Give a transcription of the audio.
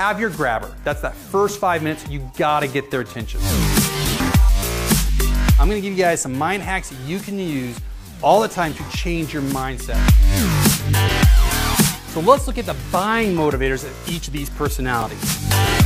have your grabber. That's that first 5 minutes, you gotta get their attention. I'm gonna give you guys some mind hacks that you can use all the time to change your mindset. So let's look at the buying motivators of each of these personalities.